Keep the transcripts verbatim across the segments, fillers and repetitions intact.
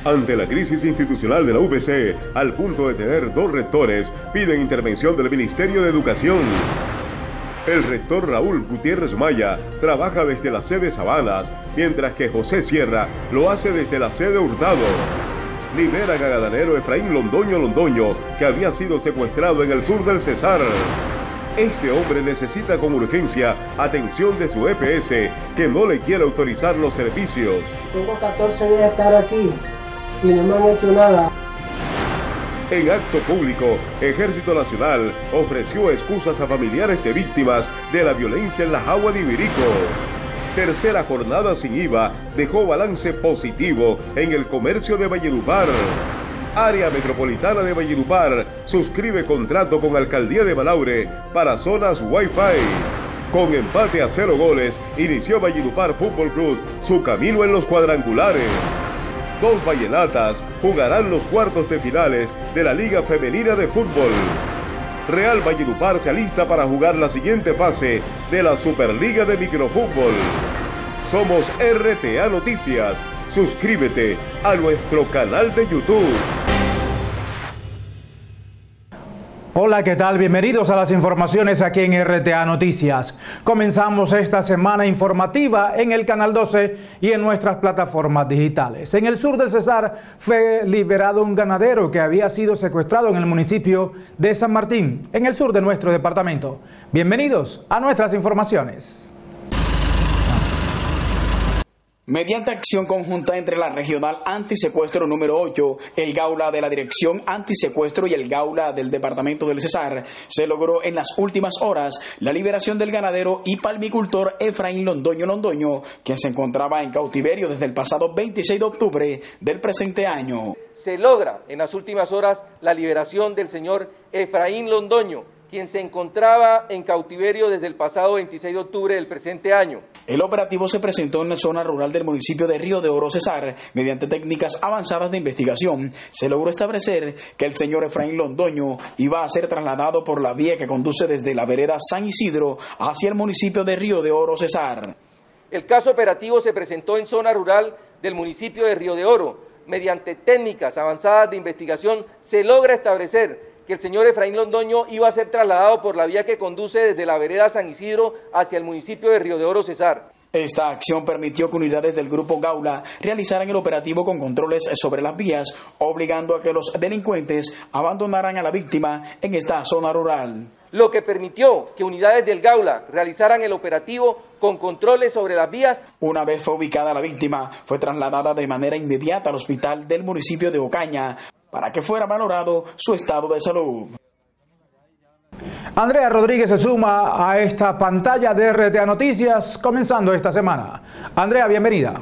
Ante la crisis institucional de la U P C, al punto de tener dos rectores, piden intervención del Ministerio de Educación. El rector Raúl Gutiérrez Maya trabaja desde la sede Sabanas, mientras que José Sierra lo hace desde la sede Hurtado. Liberan a ganadero Efraín Londoño Londoño, que había sido secuestrado en el sur del Cesar. Este hombre necesita con urgencia atención de su E P S, que no le quiere autorizar los servicios. Tengo catorce días de estar aquí y no me han hecho nada. En acto público, Ejército Nacional ofreció excusas a familiares de víctimas de la violencia en la Jagua de Ibirico. Tercera jornada sin I V A dejó balance positivo en el comercio de Valledupar. Área Metropolitana de Valledupar suscribe contrato con Alcaldía de Manaure para zonas Wi-Fi. Con empate a cero goles, inició Valledupar Fútbol Club su camino en los cuadrangulares. Dos vallenatas jugarán los cuartos de finales de la Liga Femenina de Fútbol. Real Valledupar se alista para jugar la siguiente fase de la Superliga de Microfútbol. Somos R T A Noticias. Suscríbete a nuestro canal de YouTube. Hola, ¿qué tal? Bienvenidos a las informaciones aquí en R T A Noticias. Comenzamos esta semana informativa en el Canal doce y en nuestras plataformas digitales. En el sur del Cesar fue liberado un ganadero que había sido secuestrado en el municipio de San Martín, en el sur de nuestro departamento. Bienvenidos a nuestras informaciones. Mediante acción conjunta entre la Regional Antisecuestro número ocho, el Gaula de la Dirección Antisecuestro y el Gaula del Departamento del Cesar, se logró en las últimas horas la liberación del ganadero y palmicultor Efraín Londoño Londoño, quien se encontraba en cautiverio desde el pasado veintiséis de octubre del presente año. Se logra en las últimas horas la liberación del señor Efraín Londoño, quien se encontraba en cautiverio desde el pasado veintiséis de octubre del presente año. El operativo se presentó en la zona rural del municipio de Río de Oro, Cesar. Mediante técnicas avanzadas de investigación, se logró establecer que el señor Efraín Londoño iba a ser trasladado por la vía que conduce desde la vereda San Isidro hacia el municipio de Río de Oro, Cesar. El caso operativo se presentó en zona rural del municipio de Río de Oro. Mediante técnicas avanzadas de investigación, se logra establecer que el señor Efraín Londoño iba a ser trasladado por la vía que conduce desde la vereda San Isidro hacia el municipio de Río de Oro, Cesar. Esta acción permitió que unidades del Grupo Gaula realizaran el operativo con controles sobre las vías, obligando a que los delincuentes abandonaran a la víctima en esta zona rural. Lo que permitió que unidades del Gaula realizaran el operativo con controles sobre las vías. Una vez fue ubicada la víctima, fue trasladada de manera inmediata al hospital del municipio de Ocaña para que fuera valorado su estado de salud. Andrea Rodríguez se suma a esta pantalla de R T A Noticias, comenzando esta semana. Andrea, bienvenida.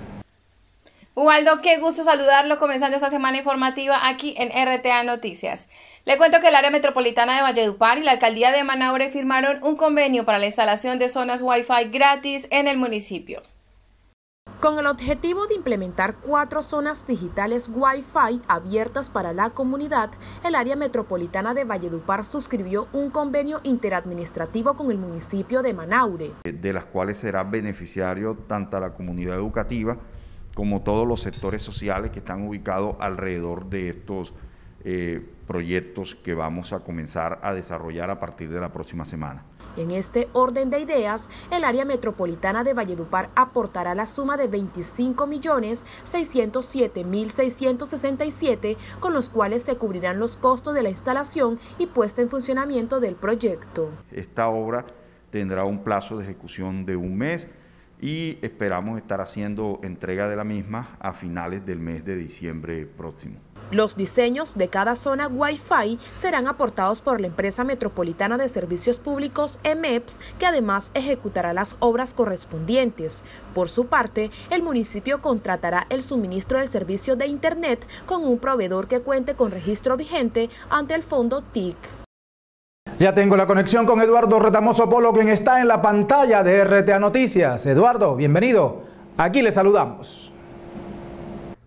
Ubaldo, qué gusto saludarlo, comenzando esta semana informativa aquí en R T A Noticias. Le cuento que el área metropolitana de Valledupar y la alcaldía de Manaure firmaron un convenio para la instalación de zonas Wi-Fi gratis en el municipio. Con el objetivo de implementar cuatro zonas digitales Wi-Fi abiertas para la comunidad, el área metropolitana de Valledupar suscribió un convenio interadministrativo con el municipio de Manaure, de las cuales será beneficiario tanto la comunidad educativa como todos los sectores sociales que están ubicados alrededor de estos eh, proyectos que vamos a comenzar a desarrollar a partir de la próxima semana. En este orden de ideas, el área metropolitana de Valledupar aportará la suma de veinticinco millones seiscientos siete mil seiscientos sesenta y siete, con los cuales se cubrirán los costos de la instalación y puesta en funcionamiento del proyecto. Esta obra tendrá un plazo de ejecución de un mes y esperamos estar haciendo entrega de la misma a finales del mes de diciembre próximo. Los diseños de cada zona Wi-Fi serán aportados por la empresa metropolitana de servicios públicos E M E P S, que además ejecutará las obras correspondientes. Por su parte, el municipio contratará el suministro del servicio de Internet con un proveedor que cuente con registro vigente ante el fondo T I C. Ya tengo la conexión con Eduardo Retamoso Polo, quien está en la pantalla de R T A Noticias. Eduardo, bienvenido. Aquí le saludamos.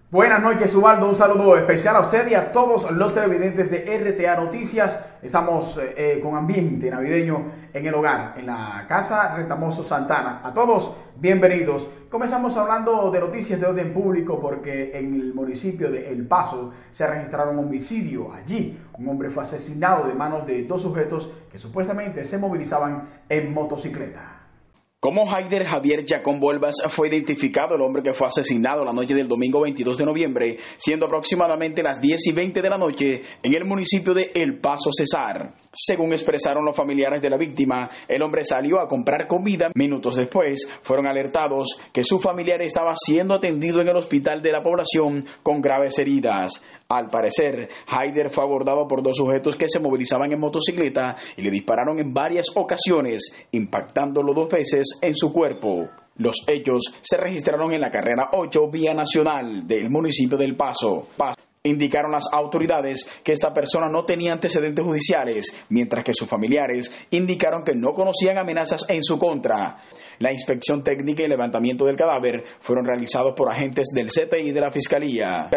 Buenas noches, Ubaldo. Un saludo especial a usted y a todos los televidentes de R T A Noticias. Estamos eh, con ambiente navideño en el hogar, en la Casa Retamoso Santana. A todos, bienvenidos. Comenzamos hablando de noticias de orden público porque en el municipio de El Paso se registraron un homicidio. Allí, un hombre fue asesinado de manos de dos sujetos que supuestamente se movilizaban en motocicleta. Como Haider Javier Chacón Volvas fue identificado el hombre que fue asesinado la noche del domingo veintidós de noviembre, siendo aproximadamente las diez y veinte de la noche en el municipio de El Paso, Cesar. Según expresaron los familiares de la víctima, el hombre salió a comprar comida. Minutos después, fueron alertados que su familiar estaba siendo atendido en el hospital de la población con graves heridas. Al parecer, Haider fue abordado por dos sujetos que se movilizaban en motocicleta y le dispararon en varias ocasiones, impactándolo dos veces en su cuerpo. Los hechos se registraron en la carrera ocho, vía nacional del municipio de El Paso. Indicaron las autoridades que esta persona no tenía antecedentes judiciales, mientras que sus familiares indicaron que no conocían amenazas en su contra. La inspección técnica y levantamiento del cadáver fueron realizados por agentes del C T I de la Fiscalía.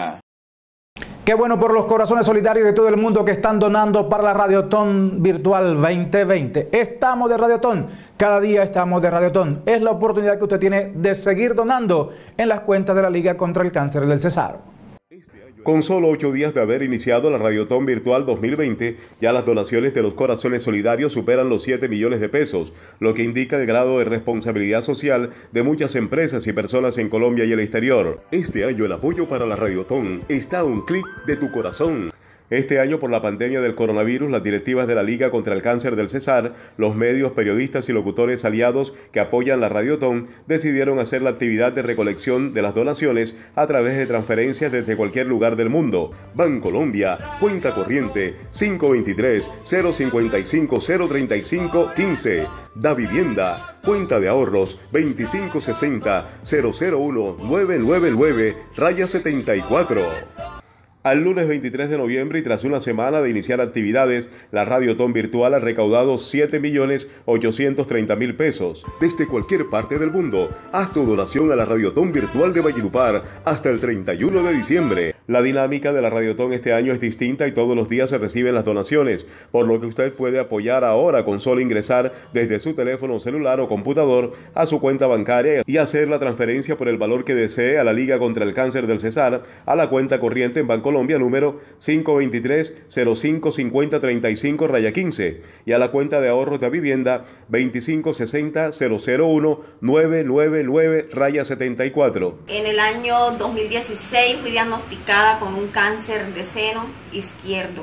Qué bueno por los corazones solidarios de todo el mundo que están donando para la Radiotón Virtual veinte veinte. Estamos de Radiotón, cada día estamos de Radiotón. Es la oportunidad que usted tiene de seguir donando en las cuentas de la Liga contra el Cáncer del Cesar. Con solo ocho días de haber iniciado la Radiotón Virtual dos mil veinte, ya las donaciones de los corazones solidarios superan los siete millones de pesos, lo que indica el grado de responsabilidad social de muchas empresas y personas en Colombia y el exterior. Este año el apoyo para la Radiotón está a un clic de tu corazón. Este año, por la pandemia del coronavirus, las directivas de la Liga contra el Cáncer del Cesar, los medios, periodistas y locutores aliados que apoyan la Radiotón, decidieron hacer la actividad de recolección de las donaciones a través de transferencias desde cualquier lugar del mundo. Bancolombia, cuenta corriente cinco dos tres, cero cinco cinco, cero tres cinco, uno cinco. Da Vivienda, cuenta de ahorros veinticinco sesenta, cero cero uno, nueve nueve nueve, raya setenta y cuatro. Al lunes veintitrés de noviembre y tras una semana de iniciar actividades, la Radiotón Virtual ha recaudado siete millones ochocientos treinta mil pesos. Desde cualquier parte del mundo, haz tu donación a la Radiotón Virtual de Valledupar hasta el treinta y uno de diciembre. La dinámica de la Radiotón este año es distinta y todos los días se reciben las donaciones, por lo que usted puede apoyar ahora con solo ingresar desde su teléfono celular o computador a su cuenta bancaria y hacer la transferencia por el valor que desee a la Liga contra el Cáncer del Cesar a la cuenta corriente en Bancolombia número cinco dos tres, cero cinco cinco cero, tres cinco, raya quince y a la cuenta de ahorros de vivienda veinticinco sesenta, cero cero uno, nueve nueve nueve, raya setenta y cuatro. En el año dos mil dieciséis fui diagnosticada con un cáncer de seno izquierdo.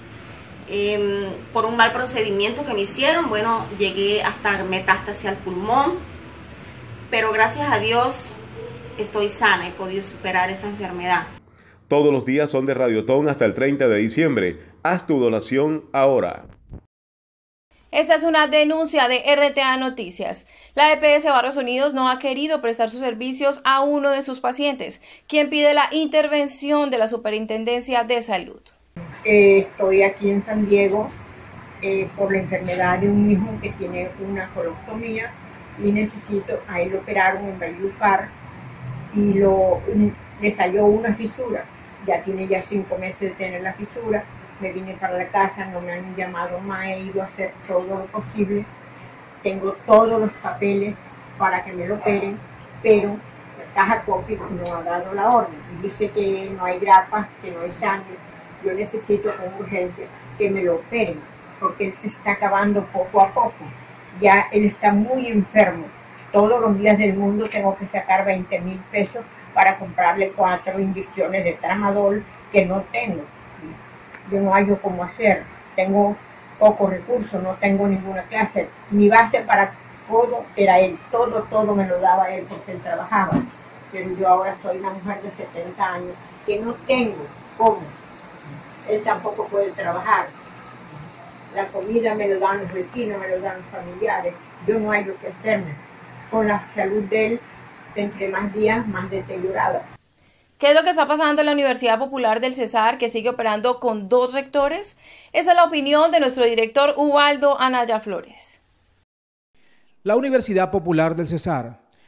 Eh, por un mal procedimiento que me hicieron, bueno, llegué hasta metástasis al pulmón, pero gracias a Dios estoy sana, he podido superar esa enfermedad. Todos los días son de Radiotón hasta el treinta de diciembre. Haz tu donación ahora. Esta es una denuncia de R T A Noticias. La E P S Barrios Unidos no ha querido prestar sus servicios a uno de sus pacientes, quien pide la intervención de la Superintendencia de Salud. Eh, estoy aquí en San Diego eh, por la enfermedad de un hijo que tiene una colostomía y necesito, a él lo operaron en Valledupar y lo, le salió una fisura. Ya tiene ya cinco meses de tener la fisura, me vine para la casa, no me han llamado más, he ido a hacer todo lo posible, tengo todos los papeles para que me lo operen, pero la caja Copi no ha dado la orden, dice que no hay grapas, que no hay sangre, yo necesito con urgencia que me lo operen, porque él se está acabando poco a poco, ya él está muy enfermo, todos los días del mundo tengo que sacar veinte mil pesos para comprarle cuatro inyecciones de tramadol que no tengo. Yo no hallo cómo hacer, tengo pocos recursos, no tengo ninguna clase. Mi base para todo era él, todo, todo me lo daba él porque él trabajaba. Pero yo ahora soy una mujer de setenta años que no tengo cómo. Él tampoco puede trabajar. La comida me lo dan los vecinos, me lo dan los familiares. Yo no hallo qué hacerme. Con la salud de él, entre más días, más deteriorada. ¿Qué es lo que está pasando en la Universidad Popular del Cesar, que sigue operando con dos rectores? Esa es la opinión de nuestro director Ubaldo Anaya Flores. La Universidad Popular del Cesar,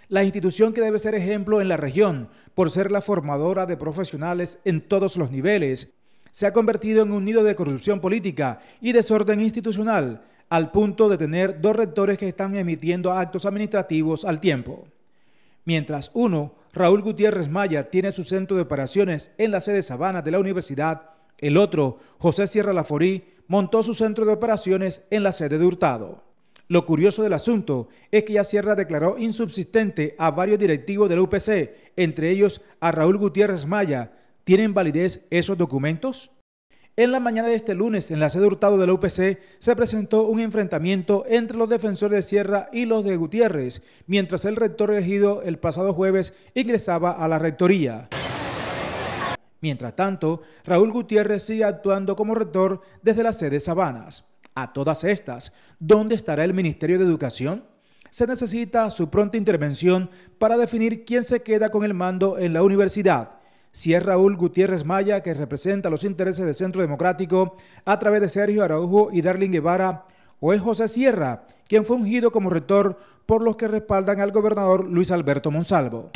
la institución que debe ser ejemplo en la región por ser la formadora de profesionales en todos los niveles, se ha convertido en un nido de corrupción política y desorden institucional, al punto de tener dos rectores que están emitiendo actos administrativos al tiempo. Mientras uno, Raúl Gutiérrez Maya, tiene su centro de operaciones en la sede Sabana de la universidad, el otro, José Sierra Laforí, montó su centro de operaciones en la sede de Hurtado. Lo curioso del asunto es que ya Sierra declaró insubsistente a varios directivos de la U P C, entre ellos a Raúl Gutiérrez Maya. ¿Tienen validez esos documentos? En la mañana de este lunes, en la sede Hurtado de la U P C, se presentó un enfrentamiento entre los defensores de Sierra y los de Gutiérrez, mientras el rector elegido el pasado jueves ingresaba a la rectoría. Mientras tanto, Raúl Gutiérrez sigue actuando como rector desde la sede Sabanas. A todas estas, ¿dónde estará el Ministerio de Educación? Se necesita su pronta intervención para definir quién se queda con el mando en la universidad. Si es Raúl Gutiérrez Maya, que representa los intereses del Centro Democrático a través de Sergio Araujo y Darling Guevara, o es José Sierra, quien fue ungido como rector por los que respaldan al gobernador Luis Alberto Monsalvo.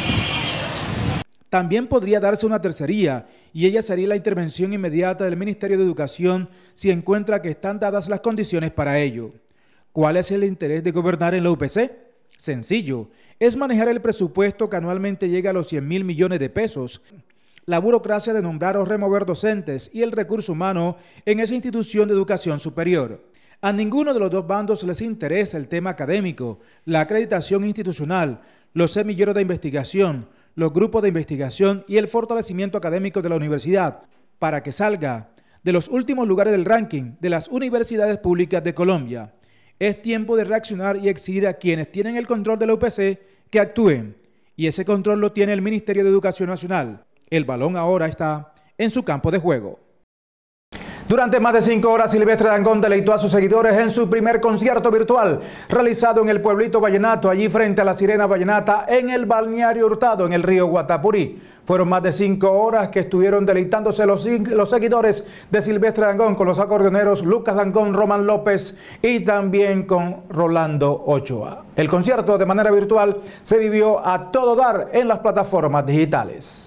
También podría darse una tercería, y ella sería la intervención inmediata del Ministerio de Educación si encuentra que están dadas las condiciones para ello. ¿Cuál es el interés de gobernar en la U P C? Sencillo, es manejar el presupuesto que anualmente llega a los cien mil millones de pesos, la burocracia de nombrar o remover docentes y el recurso humano en esa institución de educación superior. A ninguno de los dos bandos les interesa el tema académico, la acreditación institucional, los semilleros de investigación, los grupos de investigación y el fortalecimiento académico de la universidad, para que salga de los últimos lugares del ranking de las universidades públicas de Colombia. Es tiempo de reaccionar y exigir a quienes tienen el control de la U P C que actúen, y ese control lo tiene el Ministerio de Educación Nacional. El balón ahora está en su campo de juego. Durante más de cinco horas, Silvestre Dangond deleitó a sus seguidores en su primer concierto virtual, realizado en el pueblito Vallenato, allí frente a la Sirena Vallenata, en el balneario Hurtado, en el río Guatapurí. Fueron más de cinco horas que estuvieron deleitándose los, los seguidores de Silvestre Dangond con los acordeoneros Lucas Dangond, Román López y también con Rolando Ochoa. El concierto de manera virtual se vivió a todo dar en las plataformas digitales.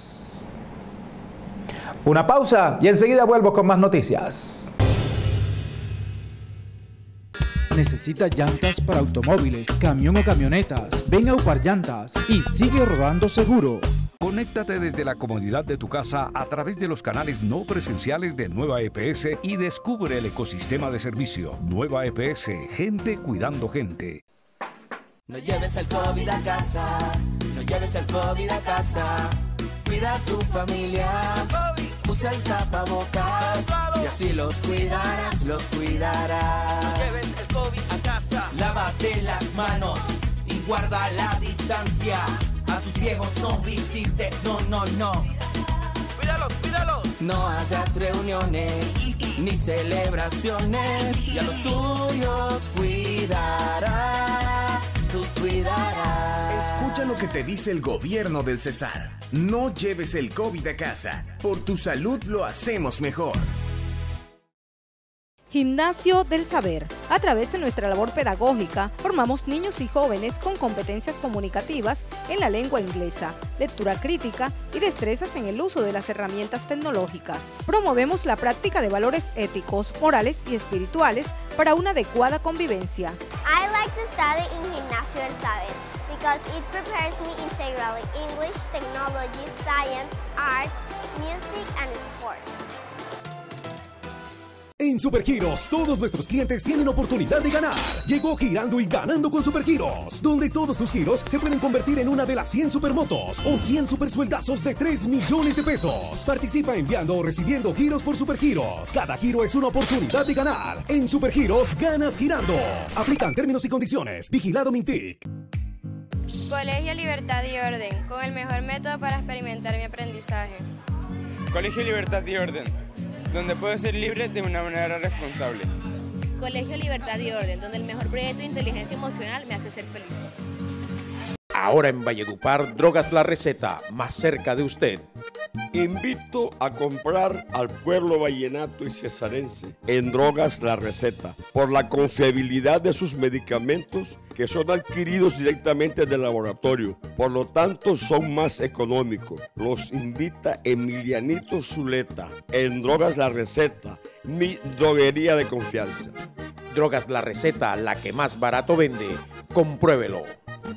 Una pausa y enseguida vuelvo con más noticias. ¿Necesitas llantas para automóviles, camión o camionetas? Ven a Upar Llantas y sigue rodando seguro. Conéctate desde la comodidad de tu casa a través de los canales no presenciales de Nueva E P S y descubre el ecosistema de servicio. Nueva E P S, gente cuidando gente. No lleves el COVID a casa, no lleves el COVID a casa. Cuida a tu familia, usa el tapabocas y así los cuidarás, los cuidarás. No lleves el COVID a casa. Lávate las manos y guarda la distancia. A tus viejos no visites, no, no, no. Cuídalos, cuídalos. No hagas reuniones ni celebraciones y a los tuyos cuidarás, tú cuidarás. Escucha lo que te dice el gobierno del Cesar. No lleves el COVID a casa. Por tu salud lo hacemos mejor. Gimnasio del Saber. A través de nuestra labor pedagógica, formamos niños y jóvenes con competencias comunicativas en la lengua inglesa, lectura crítica y destrezas en el uso de las herramientas tecnológicas. Promovemos la práctica de valores éticos, morales y espirituales para una adecuada convivencia. I like to study in Gimnasio del Saber because it prepares me integrally English, technology, science, arts, music and sports. En Supergiros, todos nuestros clientes tienen oportunidad de ganar. Llegó Girando y Ganando con Supergiros, donde todos tus giros se pueden convertir en una de las cien supermotos o cien supersueldazos de tres millones de pesos. Participa enviando o recibiendo giros por Supergiros. Cada giro es una oportunidad de ganar. En Supergiros, ganas girando. Aplican términos y condiciones. Vigilado Mintic. Colegio Libertad y Orden, con el mejor método para experimentar mi aprendizaje. Colegio Libertad y Orden, donde puedo ser libre de una manera responsable. Colegio Libertad y Orden, donde el mejor proyecto de inteligencia emocional me hace ser feliz. Ahora en Valledupar, Drogas La Receta, más cerca de usted. Invito a comprar al pueblo vallenato y cesarense en Drogas La Receta por la confiabilidad de sus medicamentos que son adquiridos directamente del laboratorio, por lo tanto son más económicos. Los invita Emilianito Zuleta en Drogas La Receta, mi droguería de confianza. Drogas La Receta, la que más barato vende. Compruébelo.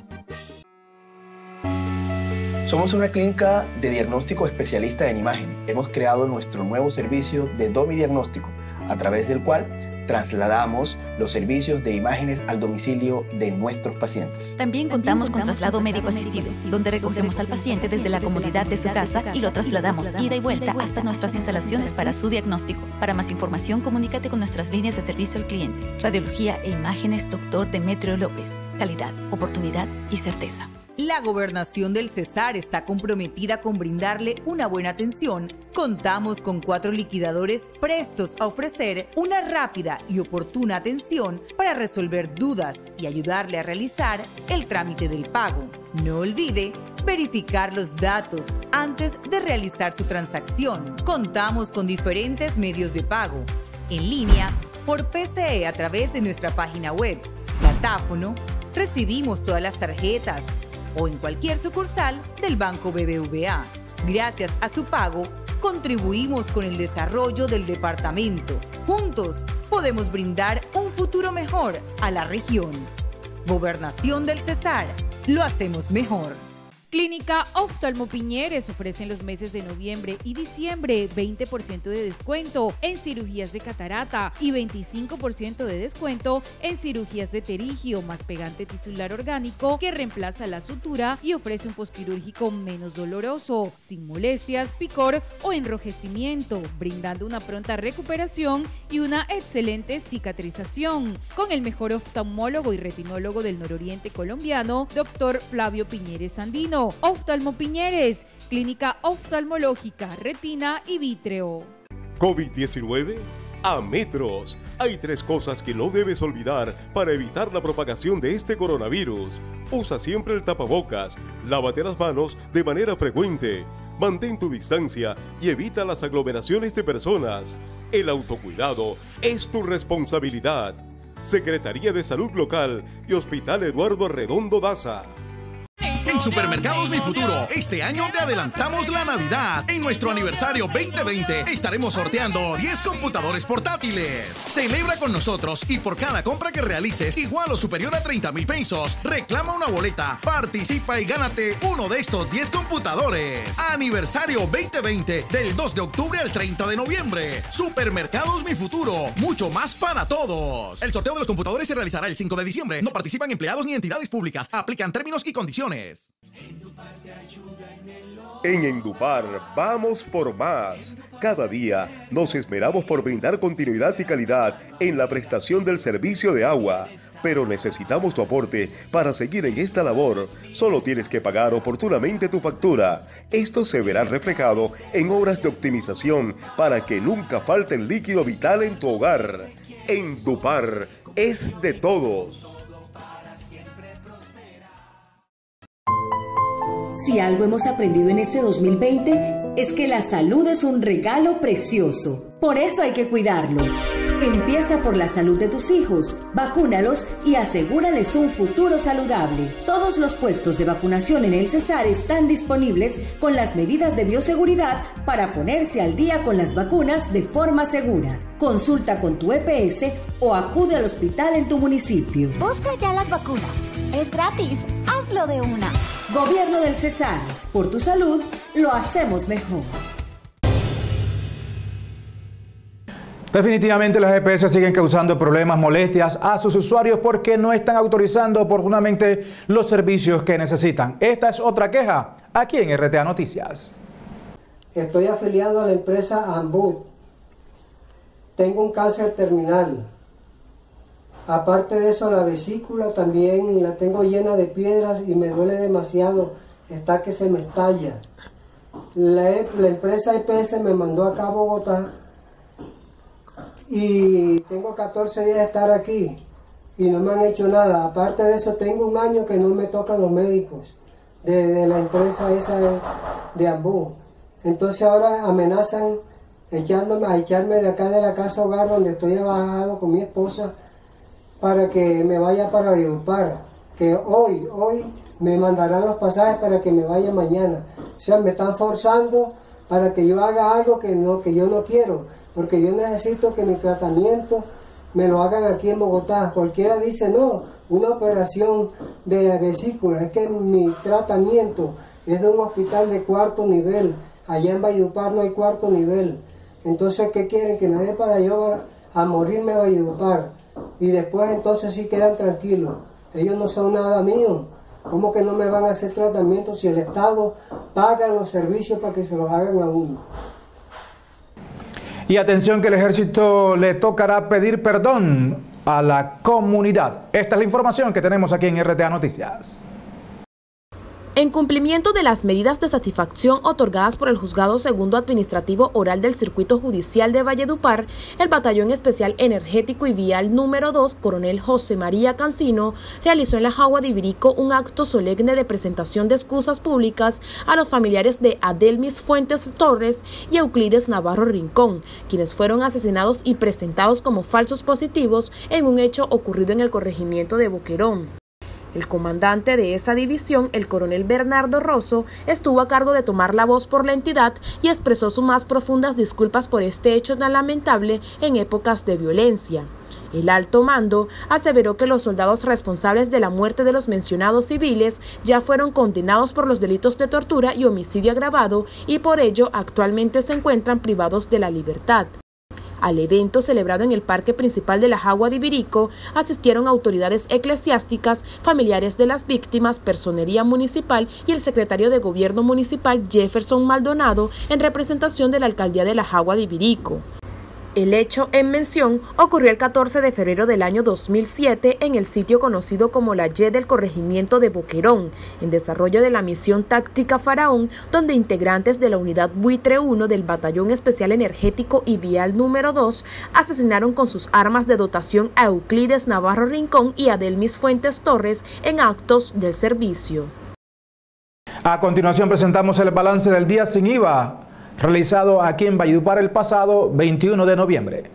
Somos una clínica de diagnóstico especialista en imagen. Hemos creado nuestro nuevo servicio de Domi Diagnóstico, a través del cual trasladamos los servicios de imágenes al domicilio de nuestros pacientes. También contamos con traslado médico asistido, donde recogemos al paciente desde la comodidad de su casa y lo trasladamos ida y vuelta hasta nuestras instalaciones para su diagnóstico. Para más información, comunícate con nuestras líneas de servicio al cliente. Radiología e imágenes, doctor Demetrio López. Calidad, oportunidad y certeza. La Gobernación del Cesar está comprometida con brindarle una buena atención. Contamos con cuatro liquidadores prestos a ofrecer una rápida y oportuna atención para resolver dudas y ayudarle a realizar el trámite del pago. No olvide verificar los datos antes de realizar su transacción. Contamos con diferentes medios de pago: en línea, por P C E a través de nuestra página web, datáfono, recibimos todas las tarjetas, o en cualquier sucursal del Banco B B V A. Gracias a su pago, contribuimos con el desarrollo del departamento. Juntos podemos brindar un futuro mejor a la región. Gobernación del Cesar, lo hacemos mejor. Clínica Oftalmo Piñeres ofrece en los meses de noviembre y diciembre veinte por ciento de descuento en cirugías de catarata y veinticinco por ciento de descuento en cirugías de terigio más pegante tisular orgánico que reemplaza la sutura y ofrece un posquirúrgico menos doloroso, sin molestias, picor o enrojecimiento, brindando una pronta recuperación y una excelente cicatrización. Con el mejor oftalmólogo y retinólogo del nororiente colombiano, doctor Flavio Piñeres Andino. Oftalmo Piñeres, clínica oftalmológica, retina y vítreo. COVID diecinueve a metros. Hay tres cosas que no debes olvidar para evitar la propagación de este coronavirus. Usa siempre el tapabocas, lávate las manos de manera frecuente, mantén tu distancia y evita las aglomeraciones de personas. El autocuidado es tu responsabilidad. Secretaría de Salud Local y Hospital Eduardo Arredondo Daza. En Supermercados Mi Futuro, este año te adelantamos la Navidad. En nuestro aniversario veinte veinte estaremos sorteando diez computadores portátiles. Celebra con nosotros y por cada compra que realices, igual o superior a treinta mil pesos, reclama una boleta, participa y gánate uno de estos diez computadores. Aniversario veinte veinte, del dos de octubre al treinta de noviembre. Supermercados Mi Futuro, mucho más para todos. El sorteo de los computadores se realizará el cinco de diciembre. No participan empleados ni entidades públicas. Aplican términos y condiciones. En Endupar vamos por más. Cada día nos esmeramos por brindar continuidad y calidad en la prestación del servicio de agua. Pero necesitamos tu aporte para seguir en esta labor. Solo tienes que pagar oportunamente tu factura. Esto se verá reflejado en obras de optimización para que nunca falte el líquido vital en tu hogar. Endupar es de todos. Si algo hemos aprendido en este dos mil veinte es que la salud es un regalo precioso. Por eso hay que cuidarlo. Empieza por la salud de tus hijos, vacúnalos y asegúrales un futuro saludable. Todos los puestos de vacunación en el Cesar están disponibles con las medidas de bioseguridad para ponerse al día con las vacunas de forma segura. Consulta con tu E P S o acude al hospital en tu municipio. Busca ya las vacunas. Es gratis. Hazlo de una. Gobierno del Cesar. Por tu salud, lo hacemos mejor. Definitivamente las E P S siguen causando problemas, molestias a sus usuarios porque no están autorizando oportunamente los servicios que necesitan. Esta es otra queja aquí en R T A Noticias. Estoy afiliado a la empresa Ambut. Tengo un cáncer terminal. Aparte de eso, la vesícula también la tengo llena de piedras y me duele demasiado. Está que se me estalla. La, la empresa E P S me mandó acá a Bogotá y tengo catorce días de estar aquí y no me han hecho nada. Aparte de eso, tengo un año que no me tocan los médicos de, de la empresa esa de, de Ambú. Entonces ahora amenazan echándome, a echarme de acá de la casa hogar donde estoy trabajando con mi esposa para que me vaya para Valledupar, que hoy, hoy me mandarán los pasajes para que me vaya mañana. O sea, me están forzando para que yo haga algo que, no, que yo no quiero, porque yo necesito que mi tratamiento me lo hagan aquí en Bogotá. Cualquiera dice, no, una operación de vesícula, es que mi tratamiento es de un hospital de cuarto nivel, allá en Valledupar no hay cuarto nivel. Entonces, ¿qué quieren? Que me dé para yo a, a morirme a Valledupar, y después entonces sí quedan tranquilos. Ellos no son nada mío. ¿Cómo que no me van a hacer tratamiento si el Estado paga los servicios para que se los hagan a uno? Y atención que el ejército le tocará pedir perdón a la comunidad. Esta es la información que tenemos aquí en R T A Noticias. En cumplimiento de las medidas de satisfacción otorgadas por el Juzgado Segundo Administrativo Oral del Circuito Judicial de Valledupar, el Batallón Especial Energético y Vial número dos, Coronel José María Cancino, realizó en la Jagua de Ibirico un acto solemne de presentación de excusas públicas a los familiares de Adelmis Fuentes Torres y Euclides Navarro Rincón, quienes fueron asesinados y presentados como falsos positivos en un hecho ocurrido en el corregimiento de Boquerón. El comandante de esa división, el coronel Bernardo Rosso, estuvo a cargo de tomar la voz por la entidad y expresó sus más profundas disculpas por este hecho tan lamentable en épocas de violencia. El alto mando aseveró que los soldados responsables de la muerte de los mencionados civiles ya fueron condenados por los delitos de tortura y homicidio agravado y por ello actualmente se encuentran privados de la libertad. Al evento celebrado en el parque principal de la Jagua de Ibirico asistieron autoridades eclesiásticas, familiares de las víctimas, personería municipal y el secretario de Gobierno Municipal Jefferson Maldonado en representación de la alcaldía de la Jagua de Ibirico. El hecho en mención ocurrió el catorce de febrero del año dos mil siete en el sitio conocido como la Y del corregimiento de Boquerón, en desarrollo de la misión táctica Faraón, donde integrantes de la unidad Buitre uno del Batallón Especial Energético y Vial número dos asesinaron con sus armas de dotación a Euclides Navarro Rincón y Adelmis Fuentes Torres en actos del servicio. A continuación presentamos el balance del día sin I V A, realizado aquí en Valledupar el pasado veintiuno de noviembre.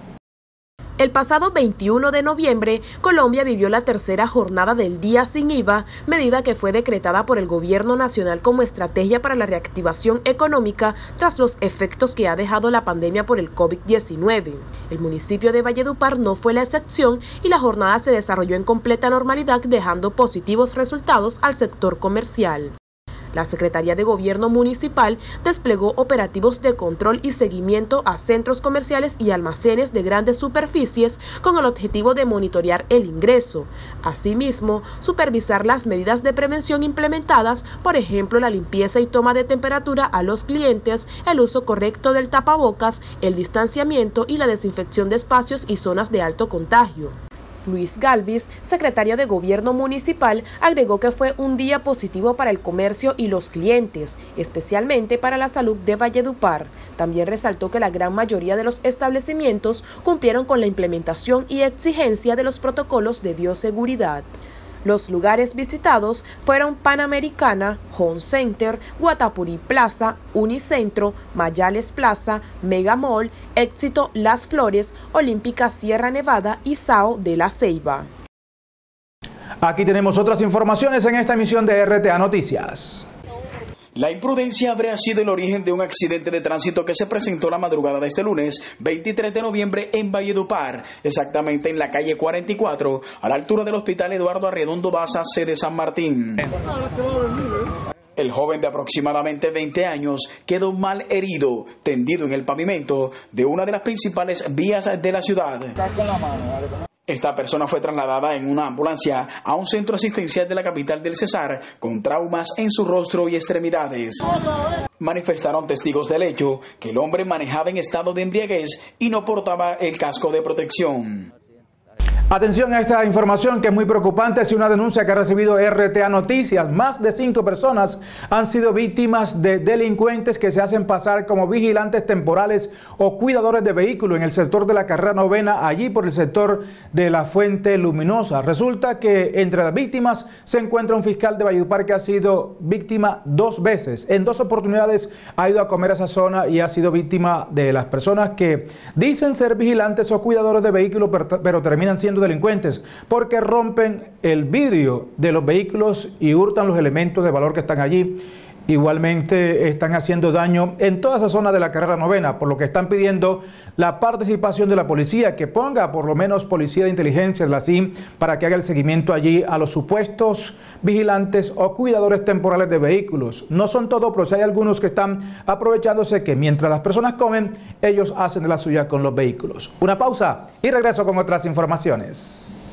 El pasado veintiuno de noviembre, Colombia vivió la tercera jornada del Día Sin I V A, medida que fue decretada por el Gobierno Nacional como estrategia para la reactivación económica tras los efectos que ha dejado la pandemia por el COVID diecinueve. El municipio de Valledupar no fue la excepción y la jornada se desarrolló en completa normalidad, dejando positivos resultados al sector comercial. La Secretaría de Gobierno Municipal desplegó operativos de control y seguimiento a centros comerciales y almacenes de grandes superficies con el objetivo de monitorear el ingreso. Asimismo, supervisar las medidas de prevención implementadas, por ejemplo, la limpieza y toma de temperatura a los clientes, el uso correcto del tapabocas, el distanciamiento y la desinfección de espacios y zonas de alto contagio. Luis Galvis, secretario de Gobierno Municipal, agregó que fue un día positivo para el comercio y los clientes, especialmente para la salud de Valledupar. También resaltó que la gran mayoría de los establecimientos cumplieron con la implementación y exigencia de los protocolos de bioseguridad. Los lugares visitados fueron Panamericana, Home Center, Guatapurí Plaza, Unicentro, Mayales Plaza, Mega Mall, Éxito Las Flores, Olímpica Sierra Nevada y S A O de La Ceiba. Aquí tenemos otras informaciones en esta emisión de R T A Noticias. La imprudencia habría sido el origen de un accidente de tránsito que se presentó la madrugada de este lunes, veintitrés de noviembre, en Valledupar, exactamente en la calle cuarenta y cuatro, a la altura del Hospital Eduardo Arredondo Baza, sede San Martín. El joven de aproximadamente veinte años quedó mal herido, tendido en el pavimento de una de las principales vías de la ciudad. Esta persona fue trasladada en una ambulancia a un centro asistencial de la capital del Cesar con traumas en su rostro y extremidades. Manifestaron testigos del hecho que el hombre manejaba en estado de embriaguez y no portaba el casco de protección. Atención a esta información que es muy preocupante. Es una denuncia que ha recibido R T A Noticias. Más de cinco personas han sido víctimas de delincuentes que se hacen pasar como vigilantes temporales o cuidadores de vehículos en el sector de la carrera novena, allí por el sector de la Fuente Luminosa. Resulta que entre las víctimas se encuentra un fiscal de Valledupar que ha sido víctima dos veces. En dos oportunidades ha ido a comer a esa zona y ha sido víctima de las personas que dicen ser vigilantes o cuidadores de vehículos, pero, pero terminan siendo delincuentes porque rompen el vidrio de los vehículos y hurtan los elementos de valor que están allí. Igualmente están haciendo daño en toda esa zona de la carrera novena, por lo que están pidiendo la participación de la policía, que ponga por lo menos policía de inteligencia, la C I M, para que haga el seguimiento allí a los supuestos vigilantes o cuidadores temporales de vehículos. No son todos, pero si hay algunos que están aprovechándose que mientras las personas comen, ellos hacen de la suya con los vehículos. Una pausa y regreso con otras informaciones.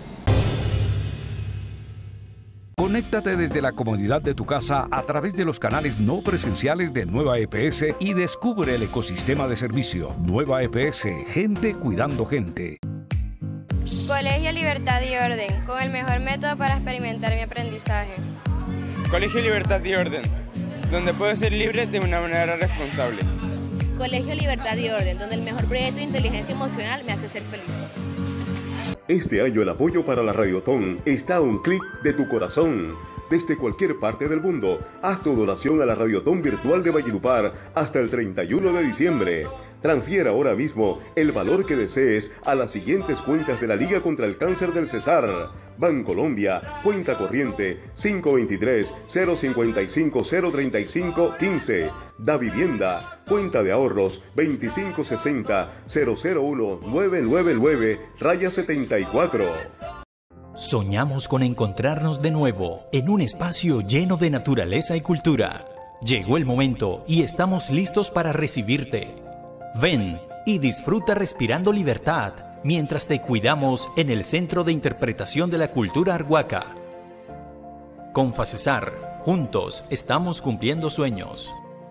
Conéctate desde la comodidad de tu casa a través de los canales no presenciales de Nueva E P S y descubre el ecosistema de servicio. Nueva E P S, gente cuidando gente. Colegio Libertad y Orden, con el mejor método para experimentar mi aprendizaje. Colegio Libertad y Orden, donde puedo ser libre de una manera responsable. Colegio Libertad y Orden, donde el mejor proyecto de inteligencia emocional me hace ser feliz. Este año el apoyo para la Radiotón está a un clic de tu corazón. Desde cualquier parte del mundo, haz tu donación a la Radiotón Virtual de Valledupar hasta el treinta y uno de diciembre. Transfiera ahora mismo el valor que desees a las siguientes cuentas de la Liga contra el Cáncer del Cesar. Bancolombia, cuenta corriente cinco veintitrés, cero cincuenta y cinco, cero treinta y cinco, quince. Da Vivienda, cuenta de ahorros veinticinco sesenta, cero cero uno, nueve nueve nueve, raya setenta y cuatro. Soñamos con encontrarnos de nuevo en un espacio lleno de naturaleza y cultura. Llegó el momento y estamos listos para recibirte. Ven y disfruta respirando libertad mientras te cuidamos en el Centro de Interpretación de la Cultura Arhuaca. Con FACESAR, juntos estamos cumpliendo sueños.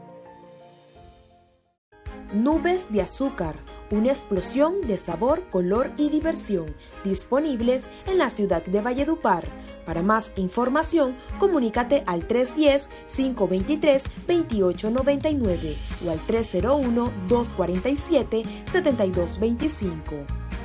Nubes de azúcar, una explosión de sabor, color y diversión, disponibles en la ciudad de Valledupar. Para más información, comunícate al tres uno cero, cinco dos tres, dos ocho nueve nueve o al tres cero uno, dos cuatro siete, siete dos dos cinco.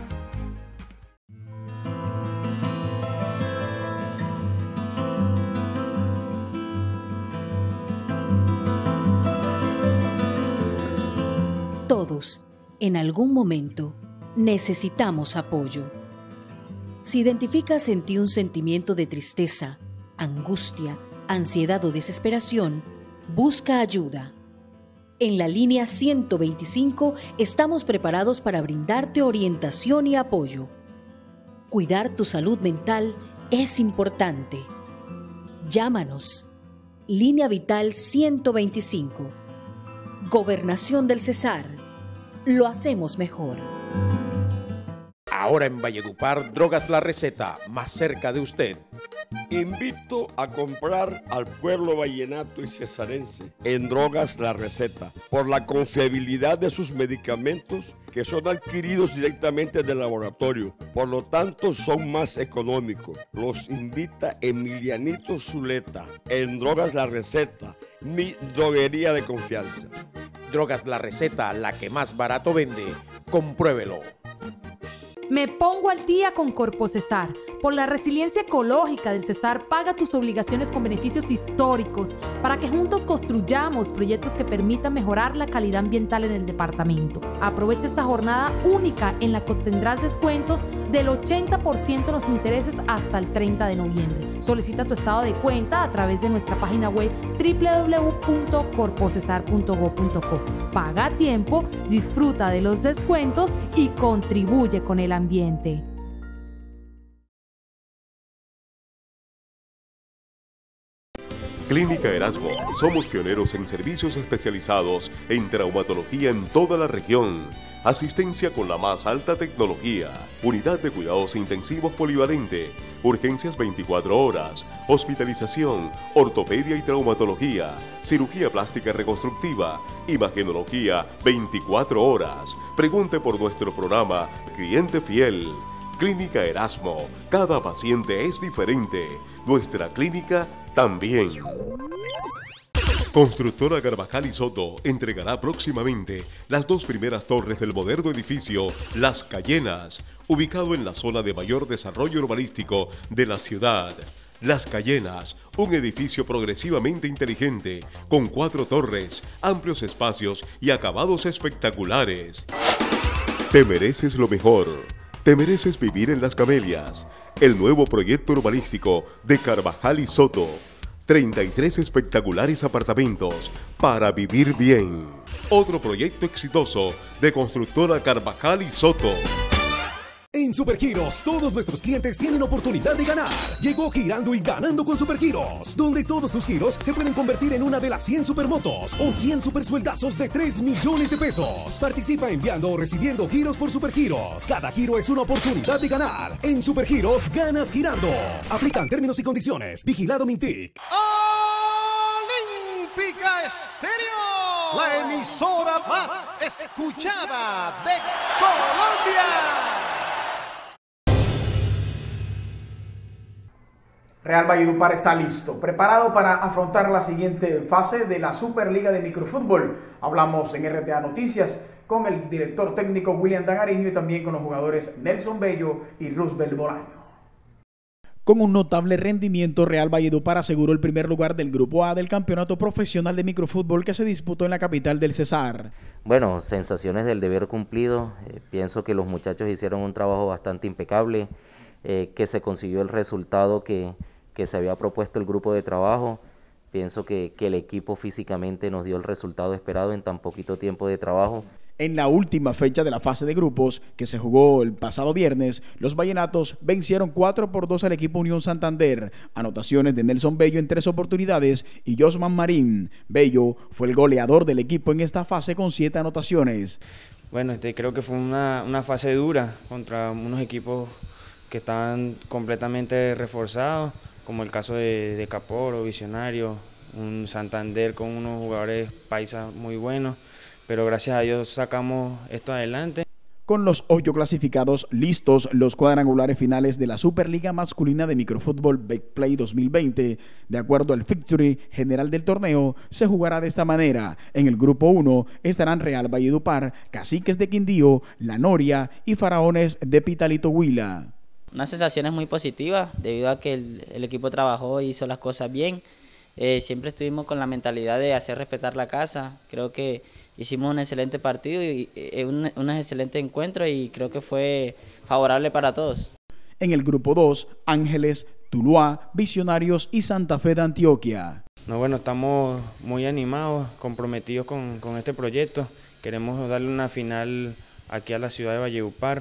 Todos, en algún momento, necesitamos apoyo. Si identificas en ti un sentimiento de tristeza, angustia, ansiedad o desesperación, busca ayuda. En la línea ciento veinticinco estamos preparados para brindarte orientación y apoyo. Cuidar tu salud mental es importante. Llámanos. Línea Vital ciento veinticinco. Gobernación del Cesar. Lo hacemos mejor. Ahora en Valledupar, Drogas La Receta, más cerca de usted. Invito a comprar al pueblo vallenato y cesarense en Drogas La Receta por la confiabilidad de sus medicamentos que son adquiridos directamente del laboratorio. Por lo tanto, son más económicos. Los invita Emilianito Zuleta en Drogas La Receta, mi droguería de confianza. Drogas La Receta, la que más barato vende. Compruébelo. Me pongo al día con Corpo Cesar. Por la resiliencia ecológica del Cesar, paga tus obligaciones con beneficios históricos para que juntos construyamos proyectos que permitan mejorar la calidad ambiental en el departamento. Aprovecha esta jornada única en la que obtendrás descuentos del ochenta por ciento en los intereses hasta el treinta de noviembre. Solicita tu estado de cuenta a través de nuestra página web doble u doble u doble u punto corpo cesar punto gob punto co. Paga a tiempo, disfruta de los descuentos y contribuye con el ambiente. Clínica Erasmo. Somos pioneros en servicios especializados en traumatología en toda la región. Asistencia con la más alta tecnología. Unidad de cuidados intensivos polivalente. Urgencias veinticuatro horas. Hospitalización. Ortopedia y traumatología. Cirugía plástica reconstructiva. Imagenología veinticuatro horas. Pregunte por nuestro programa Cliente Fiel. Clínica Erasmo, cada paciente es diferente. Nuestra clínica también. Constructora Carvajal y Soto entregará próximamente las dos primeras torres del moderno edificio Las Cayenas, ubicado en la zona de mayor desarrollo urbanístico de la ciudad. Las Cayenas, un edificio progresivamente inteligente, con cuatro torres, amplios espacios y acabados espectaculares. Te mereces lo mejor. Te mereces vivir en Las Camelias, el nuevo proyecto urbanístico de Carvajal y Soto. treinta y tres espectaculares apartamentos para vivir bien. Otro proyecto exitoso de Constructora Carvajal y Soto. En Supergiros, todos nuestros clientes tienen oportunidad de ganar. Llegó Girando y Ganando con Supergiros, donde todos tus giros se pueden convertir en una de las cien supermotos o cien supersueldazos de tres millones de pesos. Participa enviando o recibiendo giros por Supergiros. Cada giro es una oportunidad de ganar. En Supergiros, ganas girando. Aplican términos y condiciones. Vigilado Mintic. Olímpica Estéreo, la emisora más escuchada de Colombia. Real Valledupar está listo, preparado para afrontar la siguiente fase de la Superliga de Microfútbol. Hablamos en R T A Noticias con el director técnico William Dangariño y también con los jugadores Nelson Bello y Roosevelt Bolaño. Con un notable rendimiento, Real Valledupar aseguró el primer lugar del Grupo A del Campeonato Profesional de Microfútbol que se disputó en la capital del Cesar. Bueno, sensaciones del deber cumplido. Eh, pienso que los muchachos hicieron un trabajo bastante impecable, eh, que se consiguió el resultado que, que se había propuesto el grupo de trabajo. Pienso que, que el equipo físicamente nos dio el resultado esperado en tan poquito tiempo de trabajo. En la última fecha de la fase de grupos, que se jugó el pasado viernes, los vallenatos vencieron cuatro por dos al equipo Unión Santander. Anotaciones de Nelson Bello en tres oportunidades y Josman Marín. Bello fue el goleador del equipo en esta fase con siete anotaciones. Bueno, este, creo que fue una, una fase dura contra unos equipos que estaban completamente reforzados, como el caso de, de Caporo, Visionario, un Santander con unos jugadores paisas muy buenos. Pero gracias a Dios sacamos esto adelante. Con los ocho clasificados listos, los cuadrangulares finales de la Superliga Masculina de Microfútbol Betplay dos mil veinte, de acuerdo al fixture general del torneo, se jugará de esta manera. En el grupo uno estarán Real Valledupar, Caciques de Quindío, La Noria y Faraones de Pitalito Huila. Unas sensaciones muy positivas debido a que el, el equipo trabajó y hizo las cosas bien. Eh, siempre estuvimos con la mentalidad de hacer respetar la casa. Creo que hicimos un excelente partido y, y un, un excelente encuentro y creo que fue favorable para todos. En el grupo dos, Ángeles, Tuluá, Visionarios y Santa Fe de Antioquia. No, bueno, estamos muy animados, comprometidos con, con este proyecto. Queremos darle una final aquí a la ciudad de Valledupar.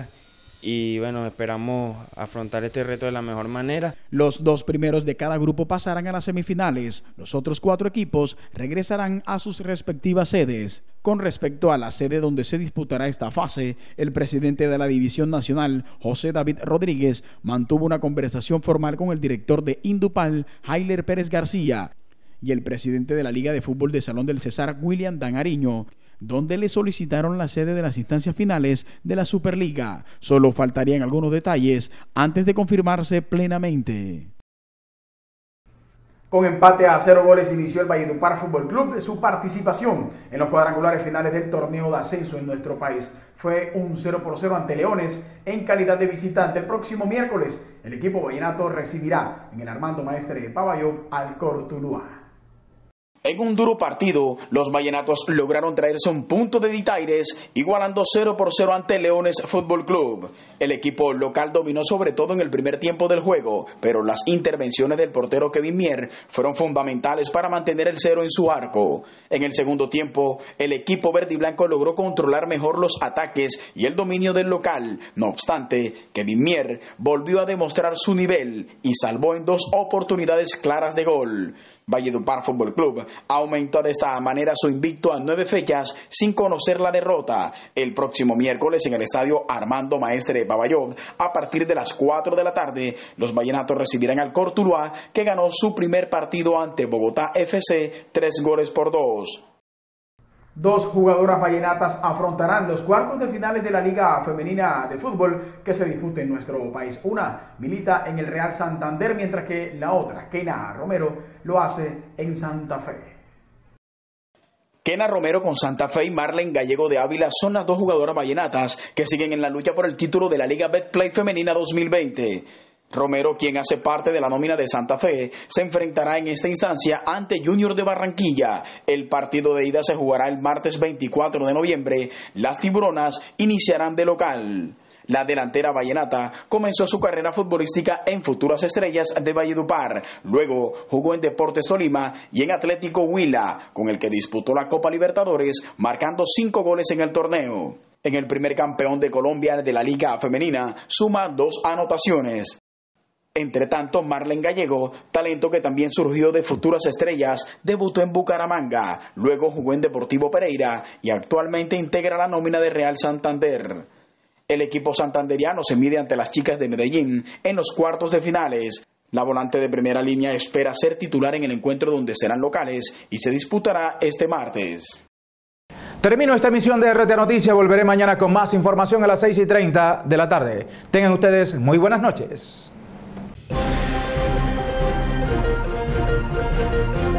Y bueno, esperamos afrontar este reto de la mejor manera. Los dos primeros de cada grupo pasarán a las semifinales. Los otros cuatro equipos regresarán a sus respectivas sedes. Con respecto a la sede donde se disputará esta fase, el presidente de la División Nacional, José David Rodríguez, mantuvo una conversación formal con el director de Indupal, Jailer Pérez García, y el presidente de la Liga de Fútbol de Salón del Cesar, William Dangariño, donde le solicitaron la sede de las instancias finales de la Superliga. Solo faltarían algunos detalles antes de confirmarse plenamente. Con empate a cero goles inició el Valledupar Fútbol Club su participación en los cuadrangulares finales del torneo de ascenso en nuestro país. Fue un cero por cero ante Leones en calidad de visitante. El próximo miércoles el equipo vallenato recibirá en el Armando Maestre de Paballón al Cortuluá. En un duro partido, los vallenatos lograron traerse un punto de Ditaires, igualando cero por cero ante Leones Fútbol Club. El equipo local dominó sobre todo en el primer tiempo del juego, pero las intervenciones del portero Kevin Mier fueron fundamentales para mantener el cero en su arco. En el segundo tiempo, el equipo verde y blanco logró controlar mejor los ataques y el dominio del local. No obstante, Kevin Mier volvió a demostrar su nivel y salvó en dos oportunidades claras de gol. Valledupar Fútbol Club aumentó de esta manera su invicto a nueve fechas sin conocer la derrota. El próximo miércoles en el estadio Armando Maestre de Paballón, a partir de las cuatro de la tarde, los vallenatos recibirán al Cortuluá, que ganó su primer partido ante Bogotá F C tres goles por dos. Dos jugadoras vallenatas afrontarán los cuartos de finales de la Liga Femenina de Fútbol que se disputa en nuestro país. Una milita en el Real Santander, mientras que la otra, Kena Romero, lo hace en Santa Fe. Kena Romero con Santa Fe y Marlene Gallego de Ávila son las dos jugadoras vallenatas que siguen en la lucha por el título de la Liga Betplay Femenina dos mil veinte. Romero, quien hace parte de la nómina de Santa Fe, se enfrentará en esta instancia ante Junior de Barranquilla. El partido de ida se jugará el martes veinticuatro de noviembre. Las tiburonas iniciarán de local. La delantera vallenata comenzó su carrera futbolística en Futuras Estrellas de Valledupar. Luego jugó en Deportes Tolima y en Atlético Huila, con el que disputó la Copa Libertadores, marcando cinco goles en el torneo. En el primer campeón de Colombia de la Liga Femenina, suma dos anotaciones. Entre tanto, Marlene Gallego, talento que también surgió de Futuras Estrellas, debutó en Bucaramanga, luego jugó en Deportivo Pereira y actualmente integra la nómina de Real Santander. El equipo santanderiano se mide ante las chicas de Medellín en los cuartos de finales. La volante de primera línea espera ser titular en el encuentro donde serán locales y se disputará este martes. Termino esta emisión de R T A Noticias. Volveré mañana con más información a las seis y treinta de la tarde. Tengan ustedes muy buenas noches.